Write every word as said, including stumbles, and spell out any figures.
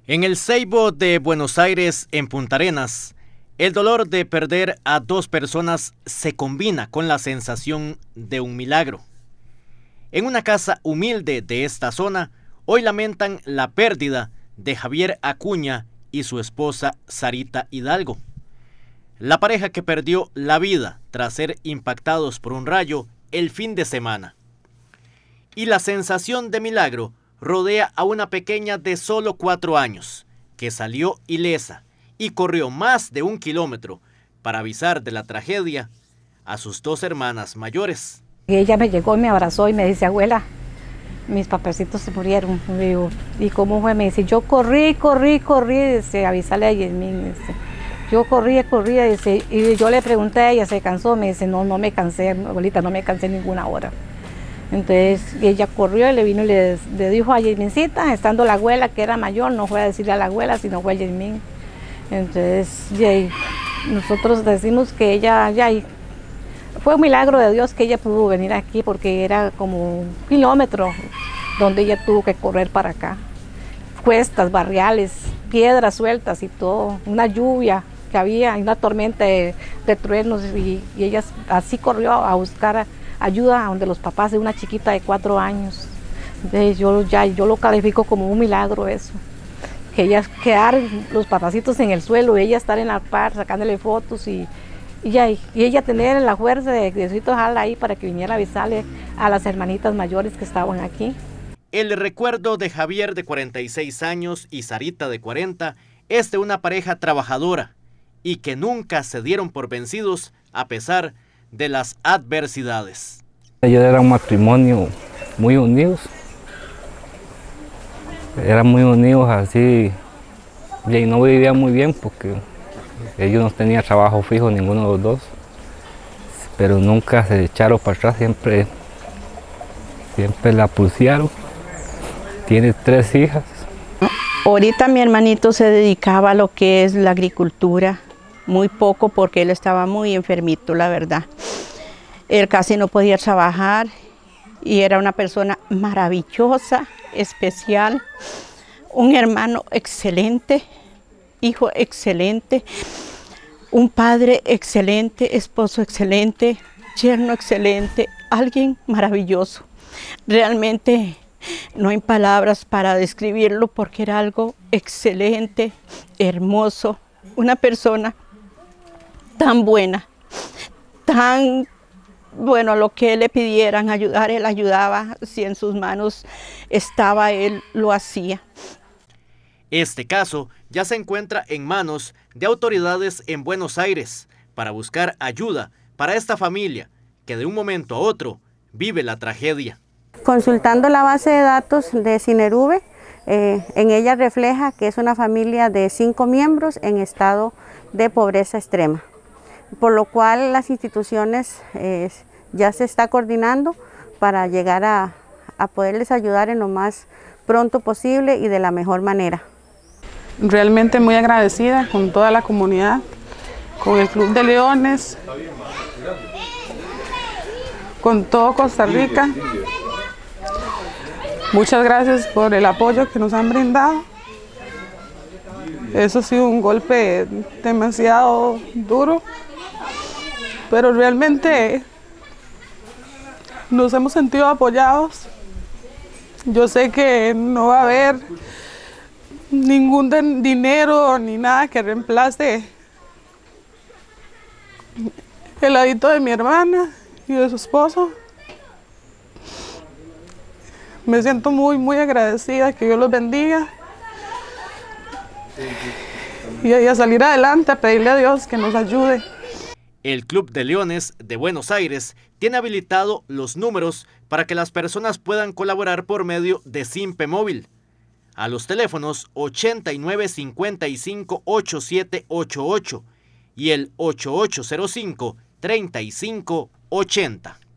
En el Seibo de Buenos Aires, en Punta Arenas, el dolor de perder a dos personas se combina con la sensación de un milagro. En una casa humilde de esta zona, hoy lamentan la pérdida de Javier Acuña y su esposa Sarita Hidalgo. La pareja que perdió la vida tras ser impactados por un rayo el fin de semana. Y la sensación de milagro rodea a una pequeña de solo cuatro años, que salió ilesa y corrió más de un kilómetro para avisar de la tragedia a sus dos hermanas mayores. Y ella me llegó y me abrazó y me dice: abuela, mis papacitos se murieron. Y digo, ¿y cómo fue? Me dice: yo corrí, corrí, corrí, dice, avisarle a Yasmín. Dice, yo corría, corría, dice, y yo le pregunté a ella, ¿se cansó? Me dice: no, no me cansé, abuelita, no me cansé ninguna hora. Entonces ella corrió y le vino y le, le dijo a Yasmincita, estando la abuela que era mayor, no fue a decirle a la abuela, sino fue a Yasmín. Entonces ya, nosotros decimos que ella, ya, fue un milagro de Dios que ella pudo venir aquí, porque era como un kilómetro donde ella tuvo que correr para acá. Cuestas, barriales, piedras sueltas y todo, una lluvia que había, una tormenta de, de truenos, y, y ella así corrió a buscar a, ayuda donde los papás de una chiquita de cuatro años. Entonces yo, ya, yo lo califico como un milagro eso. Que ella quedar los papacitos en el suelo y ella estar en la par sacándole fotos y, y, ya, y ella tener la fuerza de Diosito Jala ahí para que viniera a avisarle a las hermanitas mayores que estaban aquí. El recuerdo de Javier de cuarenta y seis años y Sarita de cuarenta es de una pareja trabajadora y que nunca se dieron por vencidos a pesar de las adversidades. Ellos eran un matrimonio muy unidos, eran muy unidos así, y no vivían muy bien porque ellos no tenían trabajo fijo ninguno de los dos, pero nunca se echaron para atrás, siempre, siempre la pulsearon. Tiene tres hijas. Ahorita mi hermanito se dedicaba a lo que es la agricultura, muy poco porque él estaba muy enfermito, la verdad. Él casi no podía trabajar y era una persona maravillosa, especial, un hermano excelente, hijo excelente, un padre excelente, esposo excelente, yerno excelente, alguien maravilloso. Realmente no hay palabras para describirlo porque era algo excelente, hermoso, una persona tan buena, tan bueno, lo que le pidieran ayudar, él ayudaba, si en sus manos estaba, él lo hacía. Este caso ya se encuentra en manos de autoridades en Buenos Aires para buscar ayuda para esta familia que de un momento a otro vive la tragedia. Consultando la base de datos de Sinerube, eh, en ella refleja que es una familia de cinco miembros en estado de pobreza extrema, por lo cual las instituciones eh, ya se está coordinando para llegar a, a poderles ayudar en lo más pronto posible y de la mejor manera. Realmente muy agradecida con toda la comunidad, con el Club de Leones, con todo Costa Rica. Muchas gracias por el apoyo que nos han brindado. Eso ha sido un golpe demasiado duro, pero realmente nos hemos sentido apoyados. Yo sé que no va a haber ningún dinero ni nada que reemplace el ladito de mi hermana y de su esposo. Me siento muy, muy agradecida, que Dios los bendiga. Y a salir adelante, a pedirle a Dios que nos ayude. El Club de Leones de Buenos Aires tiene habilitado los números para que las personas puedan colaborar por medio de Simpe Móvil a los teléfonos ochenta y nueve cincuenta y cinco ochenta y siete ochenta y ocho y el ocho ocho cero cinco treinta y cinco ochenta.